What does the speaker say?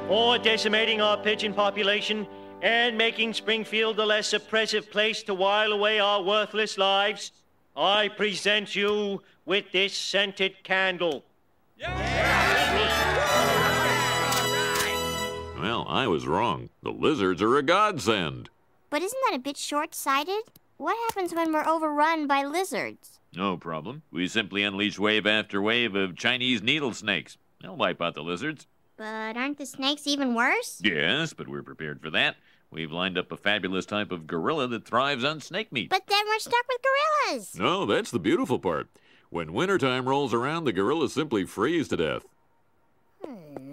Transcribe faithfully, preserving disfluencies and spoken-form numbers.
or decimating our pigeon population and making Springfield a less oppressive place to while away our worthless lives, I present you with this scented candle. Well, I was wrong. The lizards are a godsend. But isn't that a bit short-sighted? What happens when we're overrun by lizards? No problem. We simply unleash wave after wave of Chinese needle snakes. They'll wipe out the lizards. But aren't the snakes even worse? Yes, but we're prepared for that. We've lined up a fabulous type of gorilla that thrives on snake meat. But then we're stuck with gorillas. No, that's the beautiful part. When wintertime rolls around, the gorillas simply freeze to death. Hmm.